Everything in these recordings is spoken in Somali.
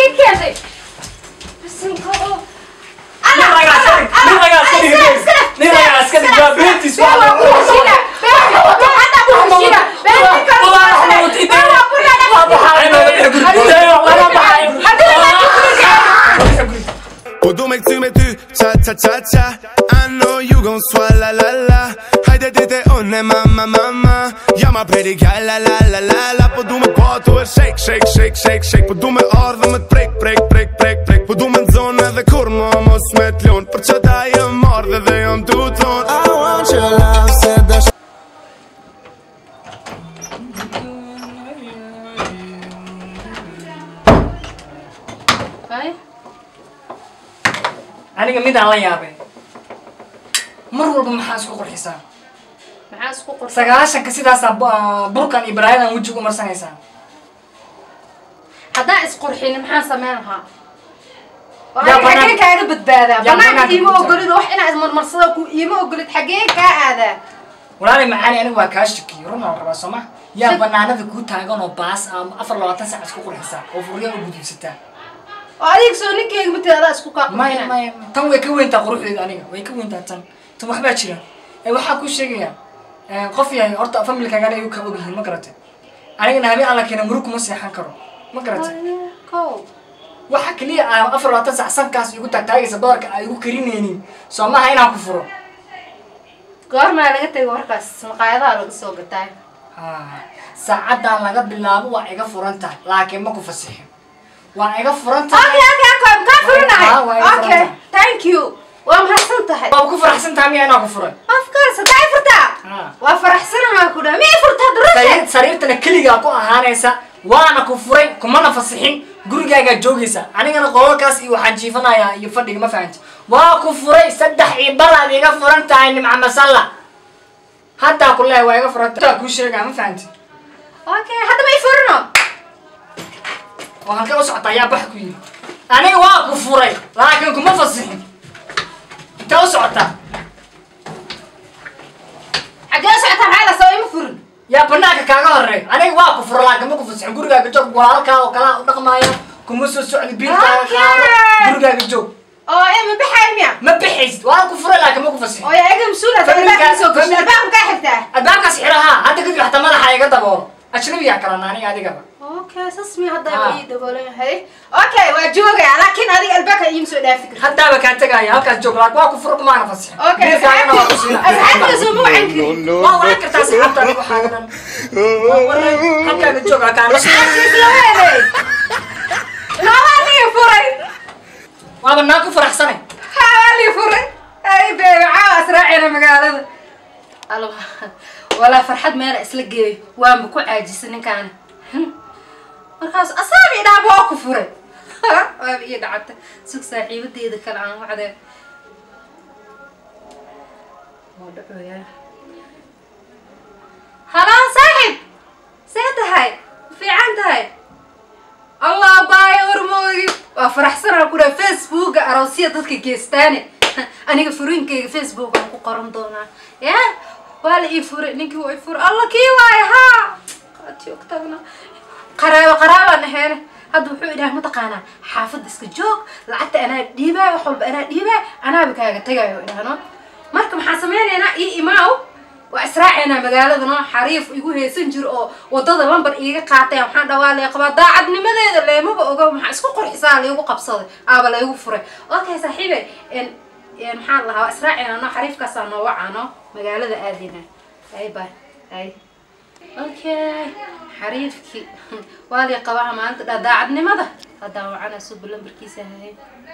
كذي بس انكو أنا Podomek tu me tu, cha cha cha cha. I know you gon' swallow la la. Haydi dede önne mamma mamma. Ja ma pretty girl la la la la la. Podomek bot och shake shake shake shake shake. Podomek ardhëm et prek prek prek prek prek. Podomek zonë edhe kur më mos me t'lon. Për që ta jem mardhe dhe jam tu ton. I want your love, said the aniga mid aan la yaabay mar walba maxaa isku qurxisaa maxaa isku qurxin sagaashanka sidaas burkan iyo baraayadan wajiga marsanaysaa hadaa is qurxin maxaan sameyn lahaa yaa xagee kaaga badbaadaa yaa banaanka iima ogolid wax inaa ismarmarsada ku iima ogolid xagee kaa aadaa walaalay macaani aniga waa kaa shakiyo run aan rabaa sooma yaa banaanada kuu taagan oo baas ama 24 saac isku qurxisaa oo furriya u gudubsataa adiga soo ninkeyga miteeda isku ka maya tan way ka weyntaa quruxdeeda aniga way ka weyntaa tan waxbaa jira waxaa ku sheegaya qof yahay horta familkaaga ayuu ka ogyihiin ma garatay anigana habeen alla keena murug kuma seexan karo ma garatay waxa kaliya 24 saac sankaas igu taagtaagaysa doorka ay igu karinaynin soo maaha inaan ku furo goormaa laga tagay warkaas maqaayadaha laga soo gatay saacadan laga bilaabo waa iga furan tahay laakiin ma ku fasixin waa iga furan tahay okay thank you waa mahadsan tahay waa ku faraxsan tahay miyaa inaan ku furay of course haday furtaa waa faraxsanahay ku dhahay miyay furtaa durusha sariirtana keligaa ku ahaanaysa waana ku furay kumana fasixin gurigaagaa joogaysa anigana qololkaas iyo waxaan jiifanayaa iyo fadhiga ma fahanti waa ku furay 3 iyo baraad iga furan tahay nimca masalla haddaa ku leeyahay waa iga furan tahay kuu sheegaa ma fahanti okay hadda ma furno وهالكي وسعت يا بحكي أنا واقف فري لكن كم فصحين أنت وسعتها حاجة وسعتها هذا سوي مفرن يا بناك كاغوري أنا واقف فري لكن ما كفصحين قولي جوك وهالكا وكلا ونقمايا كم سوسع البيت قولي جوك إيه ما بحيميا ما بحيز واقف فري لكن ما كفصحين يا أجمع سولة الباب كحفتها الباب كسحرها هذا كده يحتمل حاجة دبور أشرب يا كرناني هذه قبل اوكي اسمي هذا بعيد ولا هي اوكي واجوغا لكن هذه البكا يمسو دافك حتى بكا تغاي هلكاس جوج لاك واكو فرق ما نفسي اوكي انا سو مو عنكري والله عنكر تاسي حتى انا حاجه والله هلكا جوج كان مش لا هاني فري وابا ناكو فرح سنه هاني فري اي بيبي عاوز راعينا مقالده الله ولا فرحت ما اسلا جيي وان بكو عاجس نكان markaas asaabi dhaabo waa ku furay waa ii dhacay sug saaxiibadeeda kala aan wacday oo dhaxooya hala saaxib seedahay fiican tahay allah baay urmoogi waa faraxsan ku dhahay Facebook aroosiya dadka geestaane aniga furinkeyga Facebook aan ku qoran doonaa ya wala ii furay ninkii way furay allah kii waay ha ati ogtagna قرابة نحن هذا وحول إله متقانا حافظ إسكجوك لعت أنا ديبا وحول أنا ديبا أنا بكاجا تجاي وإلهنا مركم حاسمين أنا إيماو وأسرع أنا مقالة ذنا حريف يقول هي سنجر أو وضد اللمبر إيه قاطع وحنا دوالي قبض ضاعدني ماذا اللي ما بقى محسكو قرح سالي وقبصة أبلا يوفره أوكي صاحبي إن محل الله وأسرع أنا حريف كسرنا وعنا مقالة ذا آذينا أي باي أي اوكي حريفكي والي قباها ما انت داعدني ماذا هذا وعنا سب لمبركيسه هاي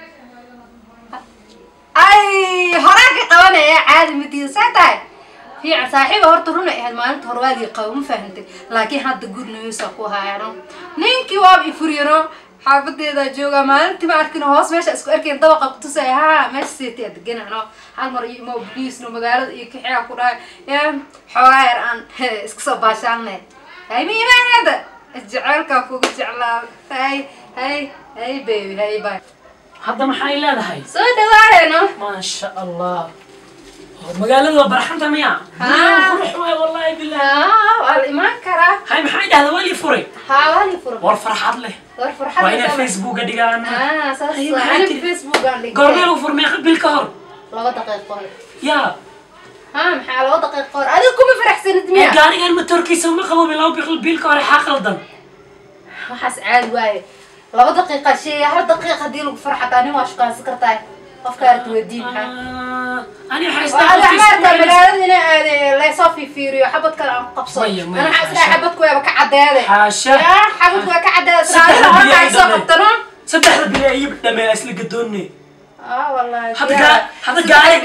اي هراك قوانا يا عادي مدي ساعتها في صاحبه هرترونا هاد ما انت هروالي قوم فهمتك لكن هاد جود نيوز اكوها يعني نينكي وابي فريرو حافظتيدا جوجا ما انت ما arkin hoos meesha isku arkeen dabaqa ku tusay ha meesha siitay deganano hal mar iyo police no magaalada iyo kixiya ku dhaay xoolaayar aan isku soo baashaanay hay miimaanada isjecelka kugu jeclaa hay baby hay bye hadda maxay leedahay soo dhawaaleeno ma sha Allah magaalada barxanta miya qurux way wallahi billah wal iman kara hay maxay dhahdaa wali furay ha wali furay war farxad leh war farxad وين الفيسبوك دقان صح انا في فيسبوك قال لي قرني لو فرمي قبل كهر 2 دقائق يا maxaa 2 daqiiqo hor adiga kuma faraxsanid miya gaarigan ma turkiisa ma qabo bilow biilka hore xaq qaldan waxaas caadi waaye 2 daqiiqo shay 1 daqiiqo hadii lagu farxataa nin waa shaqaysan kartaa qofka aad wadiin ani xaysta magaaladina aad la soo fiiriyo xabad kale aan qabso ana xasra xabad ku yaaba ka cadeeday xaasha xabad ku ka cadeeday raadina waxa soo qabtano saddex bilaa iyo dhamay asli gadoonne والله هذا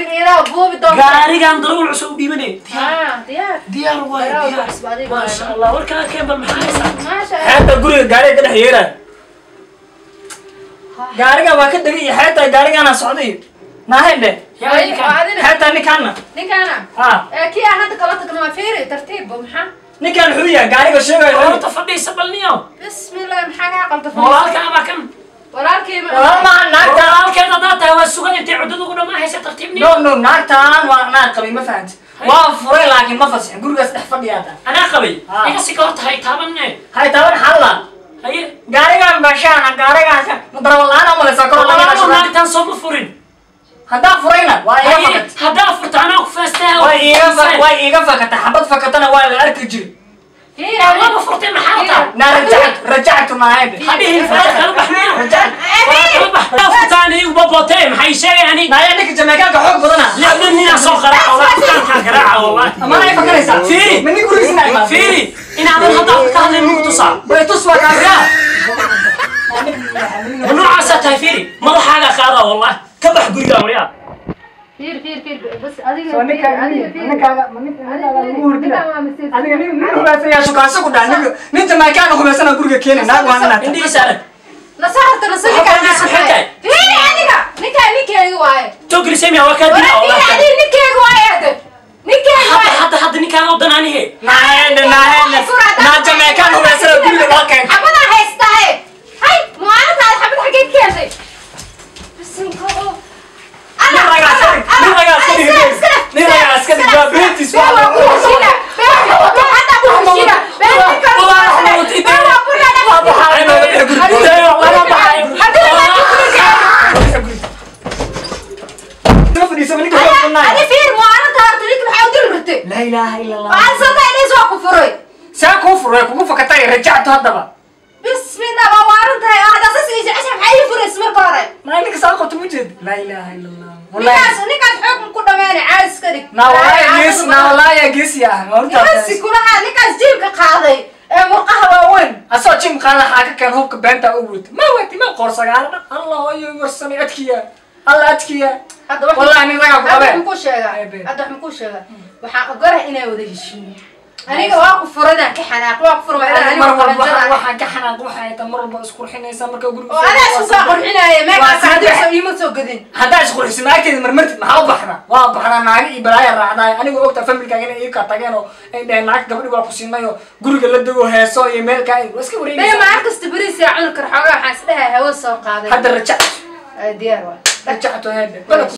قاري ضروري عصو ديبني ديار واي ما شاء الله وركا كيبل محايسة ما شاء الله حتى قولي قاري كده حيرا قاري ما كده حتى قاري أنا سعودي ما هنده حتى نكانا كي أنا تكلمتك ما فيري ترتيب محا نكان حوية قاري كشيء والله تفضي سبلنيو بسم الله محا قال تفضي والله كما كم walaalkii walaalkeeda hadaad tahay waa sugan intay cuddaduguna ma haysa tartiibni no naagtaan waa naag qabay ma fahanti waa furay laakiin ma fasixin gurigaas dhex fadhiyaata anaa qabay iga si kahorta hay taabanne xalla haye gaarigaan baashaana gaarigaas darawalaana malaysaa kor naagtaan soo ma furin haddaa furayna waa iga fakat haddaa furta anaa ku faastaa waa iga fakata xabad fakatana waa la arki jiri والله مفروضين محاطة لا رجعت معاك حبيبي رجعت فتاني وبابوتين حي شيء يعني لا يعني جماعة حق بدنا لا مني أصلا قراعة والله كان قراعة والله ما أنا فكرت فيري مني كل اسمع فيري إن هذا الهضاب كان المتصل بيتصل كذا ونوع عساتها فيري ما له حاجة خارة والله كبح قرية وريا فير بس أديك ننت ما كان هو بس أنا أقول لك هنا ناقو أنا عندي يسألك نصحت كان فير نيكا واي تقول سامي هو كان نيكا واي حتى نيكا ودن عني هي ما جماعة كان هو بس أنا أقول لك هكذا حبنا هيستاهل هاي مو أنا تعال حبنا حكيت كذا بس نكو لا إله إلا الله أنا صدق إني سوق فري ساكوفر ويكون فكتاي رجعت هذا بسم الله وارنت هاي هذا أساس إيش عشان حي فري اسمه كاره ما إنك ساقط موجود لا إله إلا الله نكاس حكم كل ما أنا عايز كذي والله يا جيس يا نكاس كلها نكاس جيبك قاضي مرقها وين أصلا جيم قال حاجة كان هو كبنت أود ما ودي ما قرص قالنا الله يورسني أتكيا الله أتكيا والله أنا رجع هذا حمكوش هذا وحقرها إنا وده الشيء أنا واقف فرنا كحناق واقف فرنا مرة واحد كحناق واحد مرة بأسكر حين يسمر كقول أنا شو ساقر حين ما كان سعدي سوي متوقدين هذا أسكر اسمه أكيد مرمرت ما هو بحنا وبحنا معي إبراهيم الرعداء أنا وقت فهم لك أنا إيه كاتجانو إن معك قبل يقول قصين ما يو قولوا قال لدو هسا يميل كاي بس كوري ما معك استبريس يا عنك رحوا حاسدها هوا سوق هذا هذا رجعت ديار رجعت هذا